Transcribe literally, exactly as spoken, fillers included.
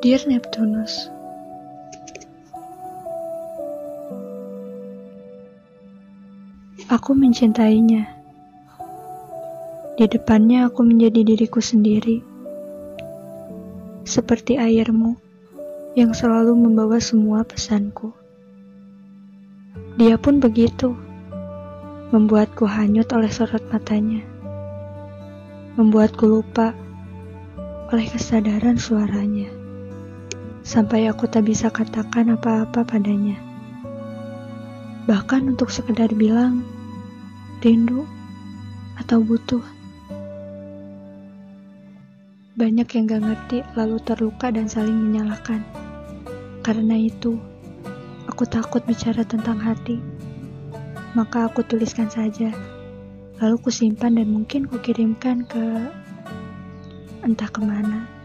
Dear Neptunus, aku mencintainya. Di depannya aku menjadi diriku sendiri, seperti airmu yang selalu membawa semua pesanku. Dia pun begitu, membuatku hanyut oleh sorot matanya, membuatku lupa oleh kesadaran suaranya, sampai aku tak bisa katakan apa-apa padanya. Bahkan untuk sekedar bilang rindu atau butuh. Banyak yang gak ngerti lalu terluka dan saling menyalahkan. Karena itu, aku takut bicara tentang hati. Maka aku tuliskan saja, lalu kusimpan dan mungkin kukirimkan ke entah kemana.